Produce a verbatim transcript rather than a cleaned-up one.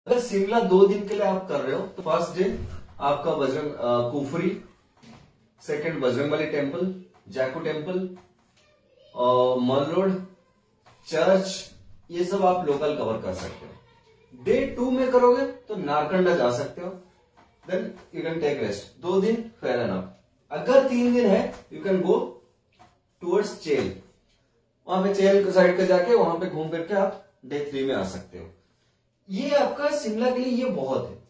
अगर शिमला दो दिन के लिए आप कर रहे हो तो फर्स्ट डे आपका Bajrang uh, Kufri, second Bajrangbali temple, Jakhu temple, mall road, church, ये सब आप लोकल कवर कर सकते हो। डे टू में करोगे तो नारकंडा जा सकते हो, then you can take rest. दो दिन फेयर एनफ। अगर तीन दिन है यू कैन गो टूवर्ड्स चेल, वहां पे चेल साइड पे जाके वहां पे घूम करके आप डे थ्री में आ सकते हो। ये आपका शिमला के लिए ये बहुत है।